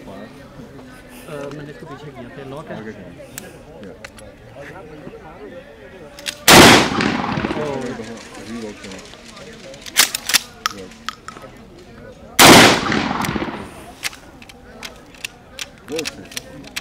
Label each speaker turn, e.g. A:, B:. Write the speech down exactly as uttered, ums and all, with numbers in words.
A: मैंने इसको पीछे किया फिर लॉक है।
B: Good.